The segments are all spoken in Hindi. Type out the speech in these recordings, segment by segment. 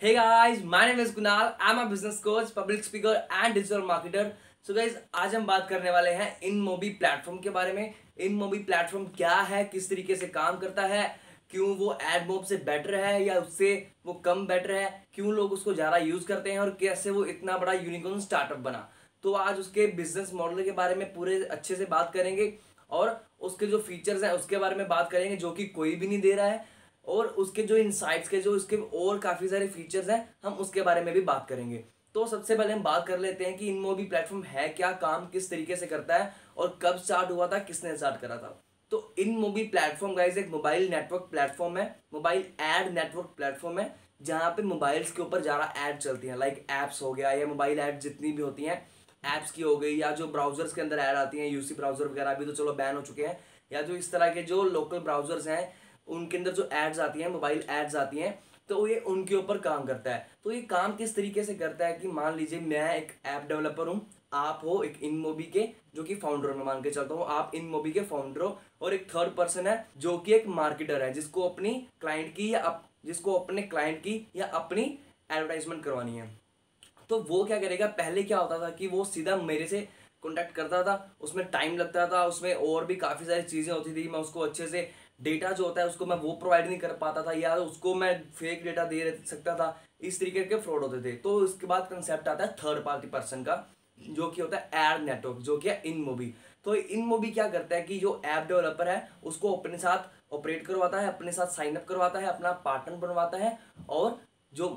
Hey guys, my name is Kunal. I'm a business coach, public speaker and digital marketer. So guys, आज हम बात करने वाले हैं InMobi प्लेटफॉर्म के बारे में। InMobi प्लेटफॉर्म क्या है, किस तरीके से काम करता है, क्यों वो एडमोब से बेटर है या उससे वो कम बेटर है, क्यों लोग उसको ज़्यादा यूज़ करते हैं और कैसे वो इतना बड़ा यूनिकॉर्न स्टार्टअप बना। तो आज उसके बिजनेस मॉडल के बारे में पूरे अच्छे से बात करेंगे और उसके जो फीचर्स हैं उसके बारे में बात करेंगे जो कि कोई भी नहीं दे रहा है, और उसके जो इनसाइट्स के जो इसके और काफ़ी सारे फीचर्स हैं हम उसके बारे में भी बात करेंगे। तो सबसे पहले हम बात कर लेते हैं कि InMobi प्लेटफॉर्म है क्या, काम किस तरीके से करता है और कब स्टार्ट हुआ था, किसने स्टार्ट करा था। तो InMobi प्लेटफॉर्म गाइस एक मोबाइल नेटवर्क प्लेटफॉर्म है, मोबाइल एड नेटवर्क प्लेटफॉर्म है, जहाँ पे मोबाइल्स के ऊपर ज़्यादा ऐड चलती हैं, लाइक ऐप्स हो गया या मोबाइल ऐड जितनी भी होती हैं ऐप्स की हो गई, या जो ब्राउजर्स के अंदर ऐड आती हैं, यूसी ब्राउजर वगैरह भी तो चलो बैन हो चुके हैं, या जो इस तरह के जो लोकल ब्राउजर्स हैं उनके अंदर जो एड्स आती हैं, मोबाइल एड्स आती हैं, तो ये उनके ऊपर काम करता है। तो ये काम किस तरीके से करता है कि मान लीजिए मैं एक ऐप डेवलपर हूँ, आप हो एक InMobi के जो कि फाउंडर, मैं मान के चलता हूँ आप InMobi के फाउंडर हो, और एक थर्ड पर्सन है जो कि एक मार्केटर है जिसको अपनी क्लाइंट की या जिसको अपने क्लाइंट की या अपनी एडवर्टाइजमेंट करवानी है। तो वो क्या करेगा, पहले क्या होता था कि वो सीधा मेरे से कॉन्टैक्ट करता था, उसमें टाइम लगता था, उसमें और भी काफ़ी सारी चीज़ें होती थी, मैं उसको अच्छे से डेटा जो होता है उसको मैं वो प्रोवाइड नहीं कर पाता था, या उसको मैं फेक डेटा दे सकता था, इस तरीके के फ्रॉड होते थे। तो इसके बाद कंसेप्ट आता है थर्ड पार्टी पर्सन का, जो कि होता है एड नेटवर्क, जो कि है InMobi। तो InMobi क्या करता है कि जो ऐप डेवलपर है उसको अपने साथ ऑपरेट करवाता है, अपने साथ साइन अप करवाता है, अपना पार्टनर बनवाता है, और जो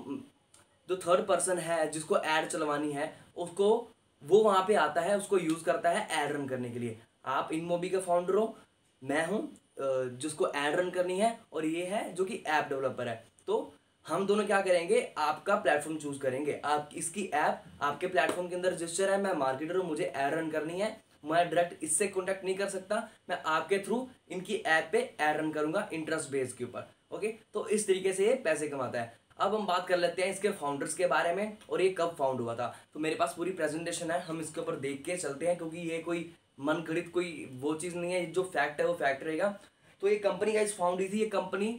जो थर्ड पर्सन है जिसको ऐड चलवानी है उसको वो वहां पे आता है, उसको यूज करता है ऐड रन करने के लिए। आप InMobi के फाउंडर हो, मैं हूं जिसको ऐड रन करनी है, और ये है जो कि ऐप डेवलपर है। तो हम दोनों क्या करेंगे, आपका प्लेटफॉर्म चूज करेंगे, आप इसकी ऐप आपके प्लेटफॉर्म के अंदर रजिस्टर है, मैं मार्केटर हूं, मुझे ऐड रन करनी है, मैं डायरेक्ट इससे कॉन्टैक्ट नहीं कर सकता, मैं आपके थ्रू इनकी ऐप पे ऐड रन करूंगा इंटरेस्ट बेस के ऊपर। ओके, तो इस तरीके से ये पैसे कमाता है। अब हम बात कर लेते हैं इसके फाउंडर्स के बारे में और ये कब फाउंड हुआ था। तो मेरे पास पूरी प्रेजेंटेशन है, हम इसके ऊपर देख के चलते हैं, क्योंकि ये कोई मन गढ़ित कोई वो चीज़ नहीं है, जो फैक्ट है वो फैक्ट रहेगा। तो ये कंपनी गाइस फाउंड हुई थी, ये कंपनी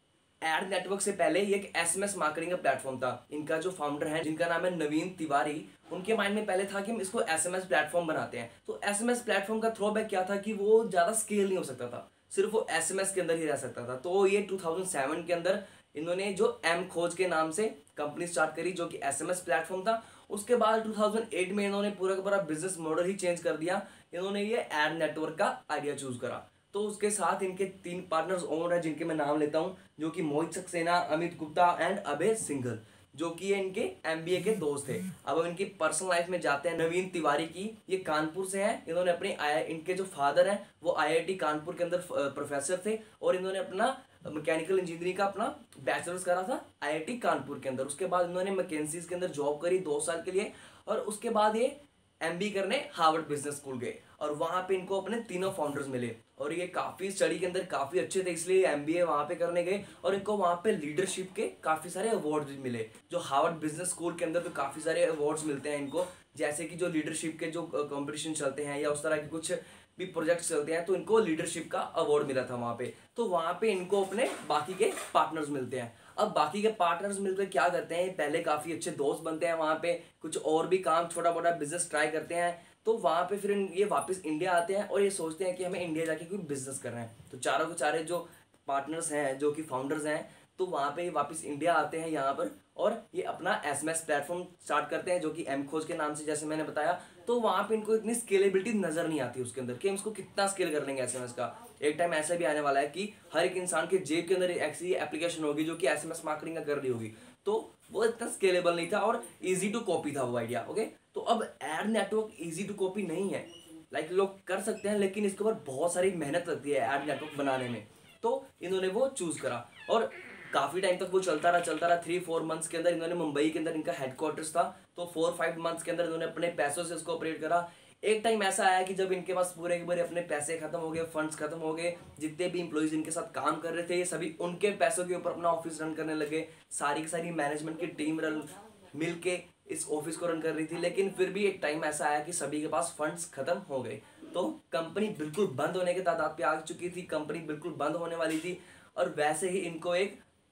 एड नेटवर्क से पहले ये एक SMS मार्केटिंग का प्लेटफॉर्म था। इनका जो फाउंडर है जिनका नाम है नवीन तिवारी, उनके माइंड में पहले था कि हम इसको SMS प्लेटफॉर्म बनाते हैं। तो SMS प्लेटफॉर्म का थ्रोबैक क्या था कि वो ज़्यादा स्केल नहीं हो सकता था, सिर्फ वो SMS के अंदर ही रह सकता था। तो ये 2007 के अंदर इन्होंने जो M खोज के नाम से कंपनी स्टार्ट करी, जो कि SMS प्लेटफॉर्म था। उसके बाद 2008 में इन्होंने पूरा का पूरा बिजनेस मॉडल ही चेंज कर दिया, इन्होंने ये एड नेटवर्क का आइडिया चूज करा। तो उसके साथ इनके 3 पार्टनर्स और हैं जिनके मैं नाम लेता हूं, जो कि मोहित सक्सेना, अमित गुप्ता एंड अभय सिंघल, जो कि ये इनके MBA के दोस्त थे। अब इनकी पर्सनल लाइफ में जाते हैं। नवीन तिवारी की, ये कानपुर से हैं, इन्होंने अपने इनके जो फादर हैं वो IIT कानपुर के अंदर प्रोफेसर थे, और इन्होंने अपना मैकेनिकल इंजीनियरिंग का अपना बैचलर्स करा था IIT कानपुर के अंदर। उसके बाद इन्होंने मैकेंसीज के अंदर जॉब करी 2 साल के लिए, और उसके बाद ये MBA करने हार्वर्ड बिजनेस स्कूल गए, और वहां पे इनको अपने तीनों फाउंडर्स मिले, और ये काफी स्टडी के अंदर काफी अच्छे थे, इसलिए MBA वहां पे करने गए, और इनको वहां पे लीडरशिप के काफी सारे अवार्ड्स भी मिले। जो हार्वर्ड बिजनेस स्कूल के अंदर तो काफी सारे अवार्ड्स मिलते हैं इनको, जैसे कि जो लीडरशिप के जो कॉम्पिटिशन चलते हैं या उस तरह के कुछ भी प्रोजेक्ट्स चलते हैं, तो इनको लीडरशिप का अवार्ड मिला था वहां पे। तो वहां पे इनको अपने बाकी के पार्टनर्स मिलते हैं। अब बाकी के पार्टनर्स मिलकर क्या करते हैं, पहले काफी अच्छे दोस्त बनते हैं, वहां पे कुछ और भी काम छोटा मोटा बिजनेस ट्राई करते हैं। तो वहां पे फिर ये वापस इंडिया आते हैं और ये सोचते हैं कि हमें इंडिया जाके कोई बिजनेस करना है। तो चारों के चारे जो पार्टनर्स हैं, जो कि फाउंडर्स हैं, तो वहां पे वापस इंडिया आते हैं यहाँ पर, और ये अपना SMS प्लेटफॉर्म स्टार्ट करते हैं, जो कि M खोज के नाम से, जैसे मैंने बताया। तो वहां पे इनको इतनी स्केलेबिलिटी नजर नहीं आती उसके अंदर कि हम इसको कितना स्केल कर लेंगे SMS का। एक टाइम ऐसा भी आने वाला है कि हर एक इंसान के जेब के अंदर ऐसी एप्लीकेशन होगी जो कि SMS मार्केटिंग का कर रही होगी। तो वो इतना स्केलेबल नहीं था और इजी टू कॉपी था वो आइडिया। ओके, तो अब ad network easy to copy नहीं है, लाइक लोग कर सकते हैं, लेकिन इसके ऊपर बहुत सारी मेहनत लगती है एड नेटवर्क बनाने में। तो इन्होंने वो चूज करा, और काफी टाइम तक वो चलता रहा 3-4 मंथ्स के अंदर इन्होंने, मुंबई के अंदर इनका हेडक्वार्टर्स था, तो 4-5 मंथ्स के अंदर इन्होंने अपने पैसों से इसको ऑपरेट करा। एक टाइम ऐसा आया कि जब इनके पास पूरे के पूरे अपने पैसे खत्म हो गए, फंड्स खत्म हो गए, जितने भी इंप्लॉइज इनके साथ काम कर रहे थे ये सभी उनके पैसों के ऊपर अपना ऑफिस रन करने लगे। सारी की सारी मैनेजमेंट की टीम मिल के इस ऑफिस को रन कर रही थी, लेकिन फिर भी एक टाइम ऐसा आया कि सभी के पास फंड्स खत्म हो गए। तो कंपनी बिल्कुल बंद होने के तादाद पे आ चुकी थी, कंपनी बिल्कुल बंद होने वाली थी, और वैसे ही इनको एक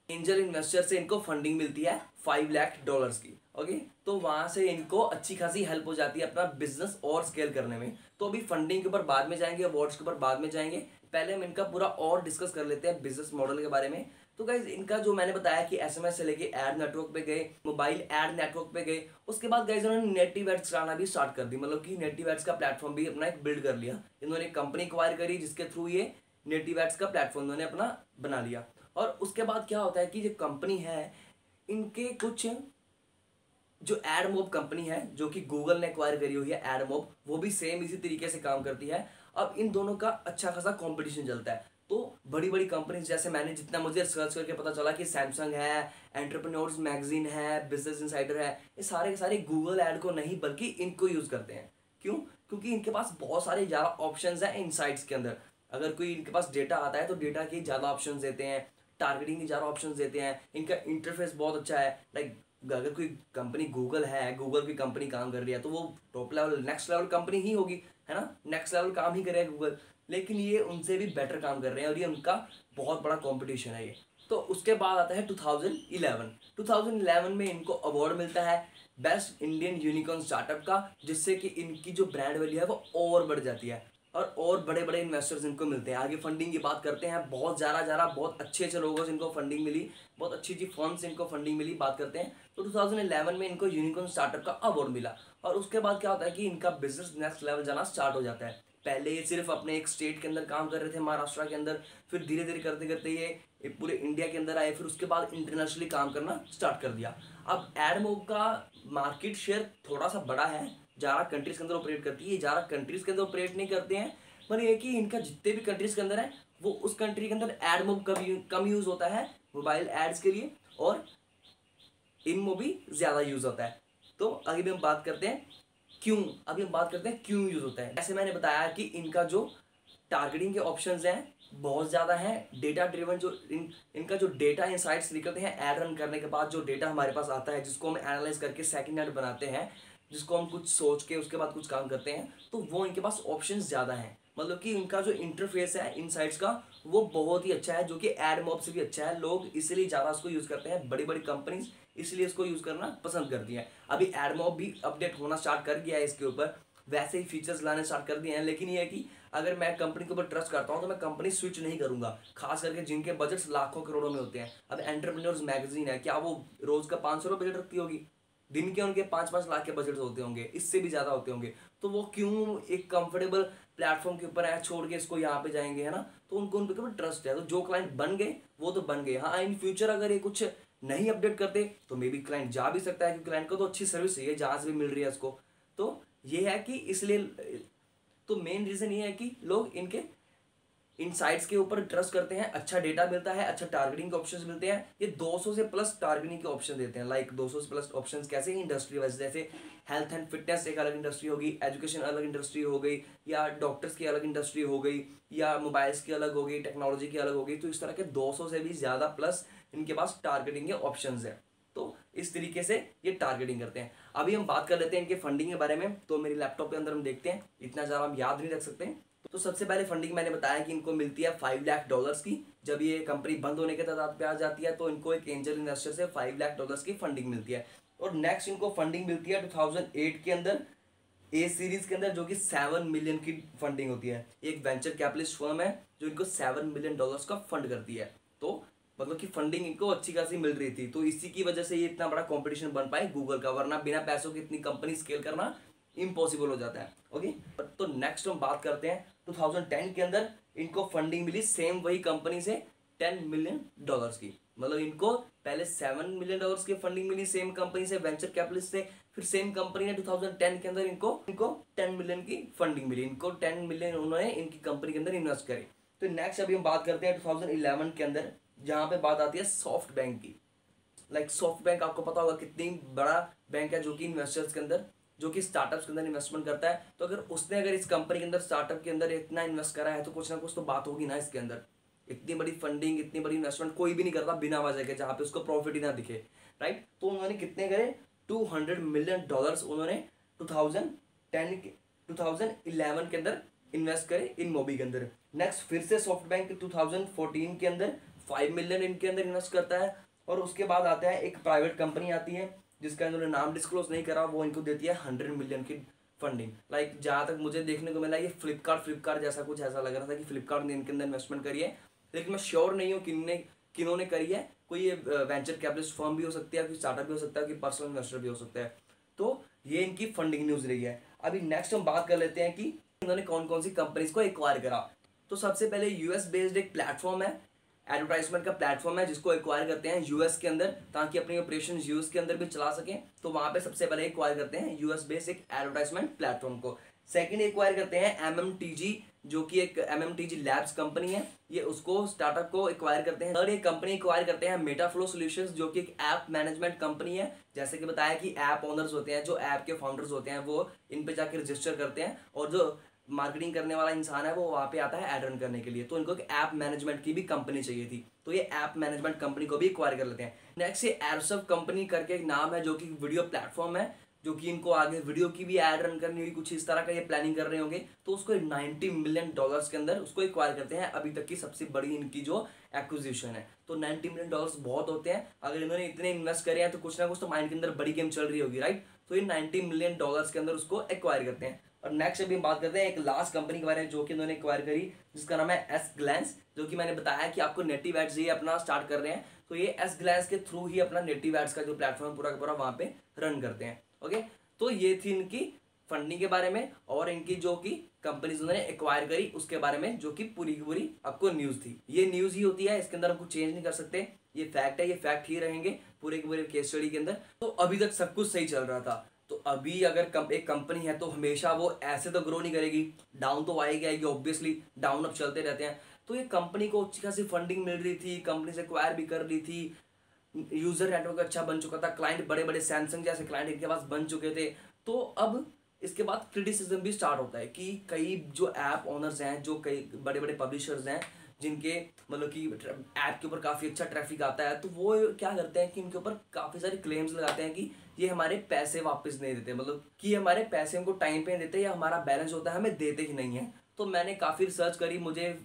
एंजल इन्वेस्टर से इनको फंडिंग मिलती है $5 लाख की। ओके, तो वहां से इनको अच्छी खासी हेल्प हो जाती है अपना बिजनेस और स्केल करने में। तो अभी फंडिंग के ऊपर बाद में जाएंगे, अवार्ड्स के ऊपर बाद में जाएंगे, पहले हम इनका पूरा और डिस्कस कर लेते हैं बिजनेस मॉडल के बारे में। तो गाइज इनका जो मैंने बताया कि एसएमएस से लेके एड नेटवर्क पे गए, मोबाइल एड नेटवर्क पे गए, उसके बाद गाइज उन्होंने नेटिव एड्स चलाना भी स्टार्ट कर दी, मतलब कि नेटिव एड्स का प्लेटफॉर्म भी अपना एक बिल्ड कर लिया। इन्होंने कंपनी एक्वायर करी जिसके थ्रू ये नेटिव एड्स का प्लेटफॉर्म इन्होंने अपना बना लिया। और उसके बाद क्या होता है कि जो कंपनी है, इनके कुछ जो एडमोब कंपनी है जो कि गूगल ने एक्वायर करी हुई है एडमोब, वो भी सेम इसी तरीके से काम करती है। अब इन दोनों का अच्छा खासा कंपटीशन चलता है। तो बड़ी बड़ी कंपनीज, जैसे मैंने जितना मुझे रिसर्च करके पता चला कि सैमसंग है, एंटरप्रेन्योर्स मैगजीन है, बिजनेस इनसाइडर है, ये सारे के सारे गूगल ऐड को नहीं बल्कि इनको यूज करते हैं। क्यों? क्योंकि इनके पास बहुत सारे ज़्यादा ऑप्शंस हैं इनसाइट्स के अंदर। अगर कोई इनके पास डेटा आता है तो डेटा के ज़्यादा ऑप्शंस देते हैं, टारगेटिंग के ज़्यादा ऑप्शंस देते हैं, इनका इंटरफेस बहुत अच्छा है। लाइक अगर कोई कंपनी गूगल है, गूगल की कंपनी काम कर रही है, तो वो top level next level company ही होगी, है ना, नेक्स्ट लेवल काम ही करेगा गूगल। लेकिन ये उनसे भी बेटर काम कर रहे हैं और ये उनका बहुत बड़ा कंपटीशन है ये। तो उसके बाद आता है 2011 में इनको अवार्ड मिलता है बेस्ट इंडियन यूनिकॉर्न स्टार्टअप का, जिससे कि इनकी जो ब्रांड वैल्यू है वो और बढ़ जाती है और बड़े बड़े इन्वेस्टर्स इनको मिलते हैं। आगे फंडिंग की बात करते हैं, बहुत ज़्यादा बहुत अच्छे अच्छे लोगों से इनको फंडिंग मिली, बहुत अच्छी अच्छी फर्म से इनको फंडिंग मिली, बात करते हैं। तो 2011 में इनको यूनिकॉर्न स्टार्टअप का अवार्ड मिला। और उसके बाद क्या होता है कि इनका बिजनेस नेक्स्ट लेवल जाना स्टार्ट हो जाता है। पहले ये सिर्फ अपने एक स्टेट के अंदर काम कर रहे थे, महाराष्ट्र के अंदर, फिर धीरे धीरे करते करते ये पूरे इंडिया के अंदर आए, फिर उसके बाद इंटरनेशनली काम करना स्टार्ट कर दिया। अब एडमोब का मार्केट शेयर थोड़ा सा बड़ा है, ज़्यादा कंट्रीज के अंदर ऑपरेट करती है, ज़्यादा कंट्रीज के अंदर ऑपरेट नहीं करते हैं, पर ये कि इनका जितने भी कंट्रीज के अंदर है वो उस कंट्री के अंदर एडमोब कम यूज होता है मोबाइल एड्स के लिए, और इनमो भी ज़्यादा यूज होता है। तो अभी हम बात करते हैं क्यों यूज होता है। जैसे मैंने बताया कि इनका जो टारगेटिंग के ऑप्शंस हैं बहुत ज़्यादा हैं, डेटा ड्रिवन जो इनका जो डेटा इंसाइट्स निकलते हैं ऐड रन करने के बाद, जो डेटा हमारे पास आता है जिसको हम एनालाइज करके सेकंड ऐड बनाते हैं, जिसको हम कुछ सोच के उसके बाद कुछ काम करते हैं, तो वो इनके पास ऑप्शंस ज़्यादा हैं। मतलब कि इनका जो इंटरफेस है इनसाइट्स का वो बहुत ही अच्छा है, जो कि एडमॉब से भी अच्छा है। लोग इसलिए ज़्यादा उसको यूज़ करते हैं, बड़ी बड़ी कंपनीज इसलिए इसको यूज़ करना पसंद करती हैं। अभी एडमॉब भी अपडेट होना स्टार्ट कर गया है इसके ऊपर, वैसे ही फीचर्स लाने स्टार्ट कर दिए हैं। लेकिन ये है कि अगर मैं कंपनी के ऊपर ट्रस्ट करता हूँ तो मैं कंपनी स्विच नहीं करूंगा, खास करके जिनके बजट्स लाखों करोड़ों में होते हैं। अब एंटरप्रेन्योर्स मैगजीन है, क्या वो रोज का 500 रुपये बजट रखती होगी? दिन के उनके 5-5 लाख के बजट होते होंगे, इससे भी ज़्यादा होते होंगे। तो वो क्यों एक कंफर्टेबल प्लेटफॉर्म के ऊपर है छोड़ के इसको यहाँ पे जाएंगे, है ना। तो उनको उनके ऊपर ट्रस्ट है। तो जो क्लाइंट बन गए वो तो बन गए। हाँ, इन फ्यूचर अगर ये कुछ नहीं अपडेट करते तो मे बी क्लाइंट जा भी सकता है, क्योंकि क्लाइंट को तो अच्छी सर्विस चाहिए जहाँ से भी मिल रही है उसको। तो ये है कि इसलिए तो मेन रीज़न ये है कि लोग इनके इनसाइट्स के ऊपर ट्रस्ट करते हैं, अच्छा डेटा मिलता है, अच्छा टारगेटिंग के ऑप्शंस मिलते हैं। ये 200 से प्लस टारगेटिंग के ऑप्शन देते हैं। लाइक 200 से प्लस ऑप्शंस कैसे? इंडस्ट्री वाइज, जैसे हेल्थ एंड फिटनेस एक अलग इंडस्ट्री होगी, एजुकेशन अलग इंडस्ट्री हो गई, या डॉक्टर्स की अलग इंडस्ट्री हो गई, या मोबाइल्स की अलग हो गई, टेक्नोलॉजी की अलग हो गई। तो इस तरह के 200 से भी ज़्यादा प्लस इनके पास टारगेटिंग के ऑप्शन है। तो इस तरीके से ये टारगेटिंग करते हैं। अभी हम बात कर लेते हैं इनके फंडिंग के बारे में। तो मेरे लैपटॉप के अंदर हम देखते हैं, इतना ज़्यादा हम याद नहीं रख सकते। तो सबसे पहले फंडिंग मैंने बताया कि इनको मिलती है $5 लाख की। जब ये कंपनी बंद होने के तादाद पे आ जाती है तो इनको एक एंजल इन्वेस्टर से $5 लाख की फंडिंग मिलती है। और नेक्स्ट इनको फंडिंग मिलती है 2008 के अंदर ए सीरीज के अंदर, जो कि 7 मिलियन की फंडिंग होती है। एक वेंचर कैपिटलिस्ट फर्म है जो इनको $7 मिलियन का फंड करती है। तो मतलब कि फंडिंग इनको अच्छी खासी मिल रही थी, तो इसी की वजह से ये इतना बड़ा कंपटीशन बन पाए गूगल का, वरना बिना पैसों की इतनी कंपनी स्केल करना इम्पॉसिबल हो जाता है। ओके, तो नेक्स्ट हम बात करते हैं 2010 के अंदर इनको फंडिंग मिली सेम वही कंपनी से $10 मिलियन की। मतलब इनको पहले $7 मिलियन की फंडिंग मिली सेम कंपनी से, वेंचर कैपिटलिस्ट से, फिर सेम कंपनी ने 2010 के अंदर इनको 10 मिलियन की फंडिंग मिली। इनको 10 मिलियन उन्होंने इनकी कंपनी के अंदर इन्वेस्ट करे। तो नेक्स्ट अभी हम बात करते हैं 2011 के अंदर, जहाँ पे बात आती है सॉफ्ट बैंक की। लाइक सॉफ्ट बैंक आपको पता होगा कितनी बड़ा बैंक है, जो कि इन्वेस्टर्स के अंदर, जो कि स्टार्टअप्स के अंदर इन्वेस्टमेंट करता है। तो अगर इस कंपनी के अंदर, स्टार्टअप के अंदर इतना इन्वेस्ट करा है तो कुछ ना कुछ तो बात होगी ना इसके अंदर। इतनी बड़ी फंडिंग, इतनी बड़ी इन्वेस्टमेंट कोई भी नहीं करता बिना वजह के, जहाँ पे उसको प्रॉफिट ही ना दिखे, राइट। तो उन्होंने कितने करे? $200 मिलियन उन्होंने 2011 के अंदर इन्वेस्ट करे इन मोबी के अंदर। नेक्स्ट फिर से सॉफ्ट बैंक 2014 के अंदर 5 मिलियन इनके अंदर इन्वेस्ट करता है। और उसके बाद आता है एक प्राइवेट कंपनी आती है जिसका इन्होंने नाम डिस्क्लोज नहीं करा, वो इनको देती है 100 मिलियन की फंडिंग। लाइक जहाँ तक मुझे देखने को मिला ये फ्लिपकार्ट जैसा कुछ ऐसा लग रहा था कि फ्लिपकार्ट ने इनके अंदर इन्वेस्टमेंट करी है, लेकिन मैं श्योर नहीं हूँ किन्होंने करी है। कोई ये वेंचर कैपिटलिस्ट फर्म भी हो सकती है, कोई स्टार्टअप भी हो सकता है, कोई पर्सनल इन्वेस्टर भी हो सकता है। तो ये इनकी फंडिंग न्यूज रही है। अभी नेक्स्ट हम बात कर लेते हैं कि इन्होंने कौन कौन सी कंपनीज को एक्वायर करा। तो सबसे पहले यूएस बेस्ड एक प्लेटफॉर्म है, एडवर्टाइजमेंट का प्लेटफॉर्म है, जिसको एक्वायर करते हैं यूएस के अंदर ताकि अपनी ऑपरेशन यूएस के अंदर भी चला सकें। तो वहां पे सबसे पहले एक्वायर करते हैं यूएस बेस्ड एक एडवर्टाइजमेंट प्लेटफॉर्म को। सेकंड एक्वायर करते हैं एमएमटीजी, जो कि एक एमएमटीजी लैब्स कंपनी है, ये उसको स्टार्टअप को एक्वायर करते हैं। थर्ड एक कंपनी एक्वायर करते हैं मेटाफ्लो सॉल्यूशंस, जो कि एक ऐप मैनेजमेंट कंपनी है। जैसे कि बताया कि ऐप ओनर्स होते हैं, जो ऐप के फाउंडर्स होते हैं, वो इन पे जाके रजिस्टर करते हैं और जो मार्केटिंग करने वाला इंसान है वो वहाँ पे आता है ऐड रन करने के लिए। तो इनको एक ऐप मैनेजमेंट की भी कंपनी चाहिए थी, तो ये ऐप मैनेजमेंट कंपनी को भी एक्वायर कर लेते हैं। नेक्स्ट ये एरसव कंपनी करके एक नाम है, जो कि वीडियो प्लेटफॉर्म है, जो कि इनको आगे वीडियो की भी ऐड रन करनी होगी, कुछ इस तरह का ये प्लानिंग कर रहे होंगे। तो उसको 90 मिलियन डॉलर्स के अंदर उसको एक्वायर करते हैं। अभी तक की सबसे बड़ी इनकी जो एक्विजिशन है। तो 90 मिलियन डॉलर्स बहुत होते हैं। अगर इन्होंने इतने इन्वेस्ट करे हैं तो कुछ ना कुछ तो माइंड के अंदर बड़ी गेम चल रही होगी, राइट। तो ये 90 मिलियन डॉलर्स के अंदर उसको एक्वायर करते हैं। और नेक्स्ट अभी हम बात करते हैं एक लास्ट कंपनी के बारे में जो कि इन्होंने एक्वायर करी, जिसका नाम है एस ग्लैंस, जो कि मैंने बताया कि आपको नेटिव एड्स ये अपना स्टार्ट कर रहे हैं। तो ये एस ग्लैंस के थ्रू ही अपना नेटिव एड्स का जो प्लेटफॉर्म पूरा का पूरा वहां पे रन करते हैं। ओके, तो ये थी इनकी फंडिंग के बारे में और इनकी जो कि कंपनीज उन्होंने एक्वायर करी उसके बारे में, जो कि पूरी की पूरी आपको न्यूज थी। ये न्यूज ही होती है, इसके अंदर हम कुछ चेंज नहीं कर सकते। ये फैक्ट है, ये फैक्ट ही रहेंगे पूरे के पूरे केस स्टडी के अंदर। तो अभी तक सब कुछ सही चल रहा था। तो अभी अगर एक कंपनी है तो हमेशा वो ऐसे तो ग्रो नहीं करेगी, डाउन तो आएगी ऑब्वियसली, डाउन अप चलते रहते हैं। तो ये कंपनी को अच्छी खासी फंडिंग मिल रही थी, कंपनी से एक्वायर भी कर रही थी, यूजर नेटवर्क अच्छा बन चुका था, क्लाइंट बड़े बड़े सैमसंग जैसे क्लाइंट इनके पास बन चुके थे। तो अब इसके बाद क्रिटिसिज्म भी स्टार्ट होता है कि कई जो ऐप ओनर्स हैं, जो कई बड़े बड़े पब्लिशर्स हैं, जिनके मतलब कि ऐप के ऊपर काफ़ी अच्छा ट्रैफिक आता है, तो वो क्या करते हैं कि इनके ऊपर काफ़ी सारे क्लेम्स लगाते हैं कि ये हमारे पैसे वापस नहीं देते, मतलब कि हमारे पैसे हमको टाइम पे देते या हमारा बैलेंस होता है हमें देते ही नहीं है। तो मैंने काफ़ी रिसर्च करी,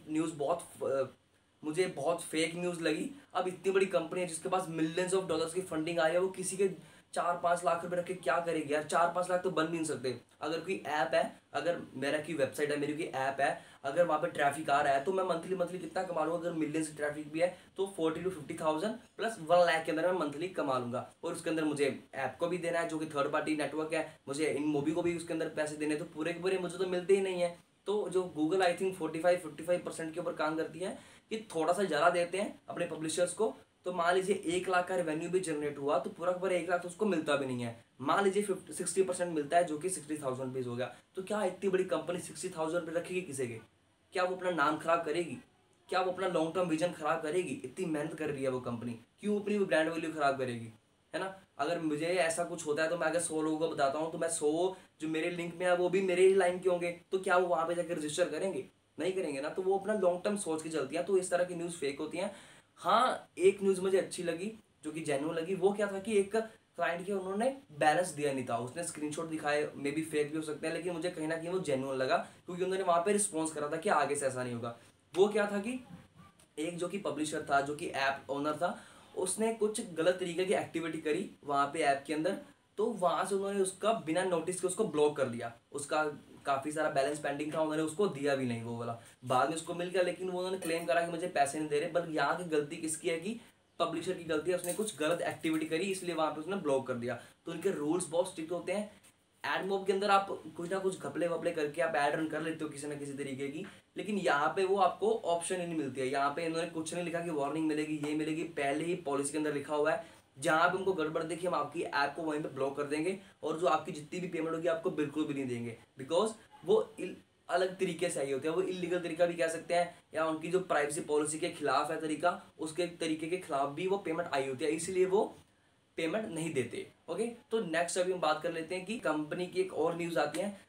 मुझे बहुत फेक न्यूज़ लगी। अब इतनी बड़ी कंपनी है जिसके पास मिलियंस ऑफ डॉलर्स की फंडिंग आ रही है, वो किसी के 4-5 लाख रुपए रख के क्या करेगी यार। 4-5 लाख तो बन भी नहीं सकते। अगर कोई ऐप है, अगर मेरा की वेबसाइट है, मेरी कोई ऐप है, अगर वहाँ पे ट्रैफिक आ रहा है तो मैं मंथली कितना कमा लूँगा। अगर मिलियन से ट्रैफिक भी है तो 40 to 50,000 प्लस 1 लाख के अंदर मैं मंथली कमा लूँगा। और उसके अंदर मुझे ऐप को भी देना है जो कि थर्ड पार्टी नेटवर्क है, मुझे इन मूवी को भी उसके अंदर पैसे देने, तो पूरे के पूरे मुझे तो मिलते ही नहीं है। तो जो गूगल आई थिंक 45-55% के ऊपर काम करती है कि थोड़ा सा ज़्यादा देते हैं अपने पब्लिशर्स को। तो मान लीजिए 1 लाख का रेवेन्यू भी जनरेट हुआ तो पूरा का पूरा 1 लाख तो उसको मिलता भी नहीं है। मान लीजिए 60% मिलता है, जो कि 60,000 रुपीज़ हो गया। तो क्या इतनी बड़ी कंपनी 60,000 रुपये रखेगी किसी के? क्या वो अपना नाम खराब करेगी? क्या वो अपना लॉन्ग टर्म विजन खराब करेगी? इतनी मेहनत कर रही है वो कंपनी, क्यों अपनी वो ब्रांड वैल्यू खराब करेगी, है ना। अगर मुझे ऐसा कुछ होता है तो मैं अगर 100 लोगों को बताता हूँ तो मैं 100 जो मेरे लिंक में है वो भी मेरे ही लाइन के होंगे, तो क्या वो वहाँ पे जाकर रजिस्टर करेंगे? नहीं करेंगे ना। तो वो अपना लॉन्ग टर्म सोच के चलती है। तो इस तरह की न्यूज़ फेक होती हैं। हाँ, एक न्यूज़ मुझे अच्छी लगी जो कि जेन्युइन लगी, वो क्या था कि एक क्लाइंट के उन्होंने बैलेंस दिया नहीं था, उसने स्क्रीनशॉट दिखाए, मे बी फेक भी हो सकते हैं, लेकिन मुझे कहीं ना कहीं वो जेन्युइन लगा क्योंकि उन्होंने वहाँ पे रिस्पॉन्स करा था कि आगे से ऐसा नहीं होगा। वो क्या था कि एक जो कि पब्लिशर था, जो कि ऐप ओनर था, उसने कुछ गलत तरीके की एक्टिविटी करी वहाँ पे ऐप के अंदर। तो वहाँ से उन्होंने उसका बिना नोटिस के उसको ब्लॉक कर दिया। उसका काफ़ी सारा बैलेंस पेंडिंग था, उन्होंने उसको दिया भी नहीं वो वाला। बाद में उसको मिल गया, लेकिन वो उन्होंने क्लेम करा कि मुझे पैसे नहीं दे रहे। बट यहाँ की गलती किसकी है कि पब्लिशर की गलती है, उसने कुछ गलत एक्टिविटी करी इसलिए वहाँ पे उसने ब्लॉक कर दिया। तो उनके रूल्स बहुत स्ट्रिक्ट होते हैं। एड मोब के अंदर आप कुछ ना कुछ घपले वपले करके आप ऐड रन कर लेते हो किसी ना किसी तरीके की, लेकिन यहाँ पे वो आपको ऑप्शन ही नहीं मिलती है। यहाँ पे इन्होंने कुछ नहीं लिखा कि वार्निंग मिलेगी, ये मिलेगी, पहले ही पॉलिसी के अंदर लिखा हुआ है जहाँ पे उनको गड़बड़ देखिए हम आपकी ऐप को वहीं पे ब्लॉक कर देंगे और जो आपकी जितनी भी पेमेंट होगी आपको बिल्कुल भी नहीं देंगे। बिकॉज वो अलग तरीके से आई होती है, वो इलीगल तरीका भी कह सकते हैं, या उनकी जो प्राइवेसी पॉलिसी के खिलाफ है तरीका, उसके तरीके के खिलाफ भी वो पेमेंट आई होती है, इसलिए वो पेमेंट नहीं देते। ओके, तो नेक्स्ट अभी हम बात कर लेते हैं कि कंपनी की एक और न्यूज़ आती है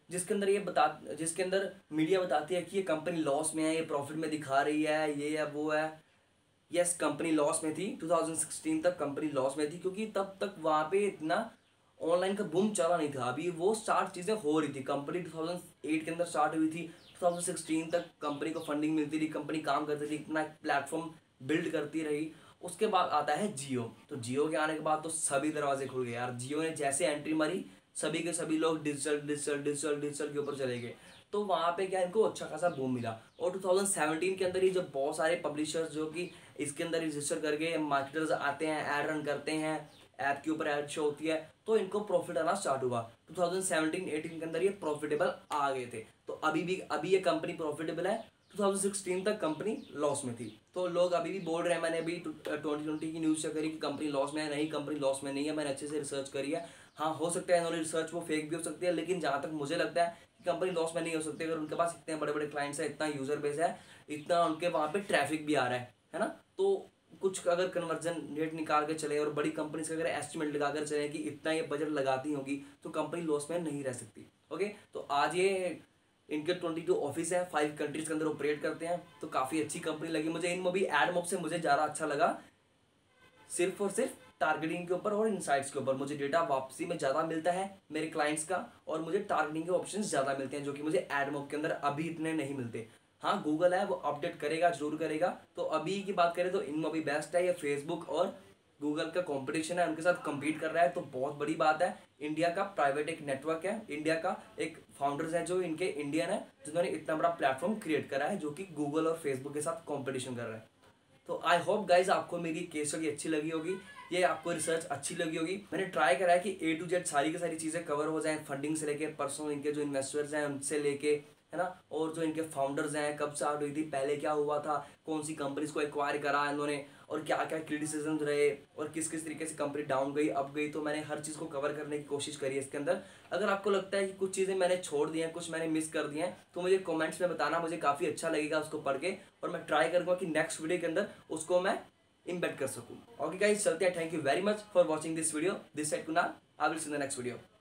जिसके अंदर मीडिया बताती है कि ये कंपनी लॉस में है, ये प्रॉफिट में दिखा रही है, ये है वो है। यस, कंपनी लॉस में थी। 2016 तक कंपनी लॉस में थी क्योंकि तब तक वहाँ पे इतना ऑनलाइन का बूम चला नहीं था। अभी वो स्टार्ट चीज़ें हो रही थी। कंपनी 2008 के अंदर स्टार्ट हुई थी, 2016 तक कंपनी को फंडिंग मिलती थी, कंपनी काम करती थी, अपना एक प्लेटफॉर्म बिल्ड करती रही। उसके बाद आता है जियो। तो जियो के आने के बाद तो सभी दरवाजे खुल गए यार। जियो ने जैसे एंट्री मारी, सभी के सभी लोग डिजिटल डिजिटल डिजिटल डिजिटल के ऊपर चले गए। तो वहाँ पे क्या इनको अच्छा खासा बूम मिला। और 2017 के अंदर ही जब बहुत सारे पब्लिशर्स जो कि इसके अंदर रजिस्टर करके मार्केटर्स आते हैं, ऐड रन करते हैं, ऐप के ऊपर ऐड शो होती है, तो इनको प्रॉफिट आना स्टार्ट हुआ। 2017-18 के अंदर ये प्रॉफिटेबल आ गए थे। तो अभी ये कंपनी प्रॉफिटेबल है। 2016 तक कंपनी लॉस में थी। तो लोग अभी भी बोल रहे हैं, मैंने अभी 2020 की न्यूज़ चेक करी कि कंपनी लॉस में है। नहीं, कंपनी लॉस में नहीं है, मैंने अच्छे से रिसर्च करी है। हाँ, हो सकता है इन्होंने रिसर्च वो फेक भी हो सकती है, लेकिन जहाँ तक मुझे लगता है कि कंपनी लॉस में नहीं हो सकती। अगर उनके पास इतने बड़े बड़े क्लाइंट्स है, इतना यूजर बेस है, इतना उनके वहाँ पे ट्रैफिक भी आ रहा है ना। तो कुछ अगर कन्वर्जन रेट निकाल के चले और बड़ी कंपनी से अगर एस्टिमेट लगाकर चले कि इतना ये बजट लगाती होगी, तो कंपनी लॉस में नहीं रह सकती। ओके, तो आज ये इनके 22 ऑफिस है, 5 कंट्रीज के अंदर ऑपरेट करते हैं। तो काफ़ी अच्छी कंपनी लगी मुझे। इनमोबी एडमोब से मुझे ज़्यादा अच्छा लगा सिर्फ और सिर्फ टारगेटिंग के ऊपर और इनसाइट्स के ऊपर। मुझे डेटा वापसी में ज़्यादा मिलता है मेरे क्लाइंट्स का, और मुझे टारगेटिंग के ऑप्शंस ज़्यादा मिलते हैं, जो कि मुझे एडमोब के अंदर अभी इतने नहीं मिलते। हाँ, गूगल है वो अपडेट करेगा, जरूर करेगा। तो अभी की बात करें तो इनमोबी बेस्ट है। ये फेसबुक और गूगल का कंपटीशन है, उनके साथ compete कर रहा है, तो बहुत बड़ी बात है। इंडिया का प्राइवेट एक नेटवर्क है, इंडिया का एक फाउंडर्स है जो इनके इंडियन है, जिन्होंने इतना बड़ा प्लेटफॉर्म क्रिएट करा है, जो कि गूगल और फेसबुक के साथ कंपटीशन कर रहा है। तो आई होप गाइज आपको मेरी केस स्टडी अच्छी लगी होगी, ये आपको रिसर्च अच्छी लगी होगी। मैंने ट्राई करा है कि A to Z सारी की सारी चीज़ें कवर हो जाएं, फंडिंग से लेके पर्सनल इनके जो इन्वेस्टर्स हैं उनसे लेके, है ना, और जो इनके फाउंडर्स हैं, कब स्टार्ट हुई थी, पहले क्या हुआ था, कौन सी कंपनीज को एक्वायर करा इन्होंने, और क्या क्या क्रिटिसिज्म रहे, और किस किस तरीके से कंपनी डाउन गई, अप गई। तो मैंने हर चीज़ को कवर करने की कोशिश करी है इसके अंदर। अगर आपको लगता है कि कुछ चीज़ें मैंने छोड़ दी हैं, कुछ मैंने मिस कर दी हैं, तो मुझे कमेंट्स में बताना, मुझे काफ़ी अच्छा लगेगा उसको पढ़ के, और मैं ट्राई करूँगा कि नेक्स्ट वीडियो के अंदर उसको मैं इम्बेड कर सकूँ। ओके गाइस, चलते हैं। Thank you very much for watching this video. This side Kunal, I will see in the next video.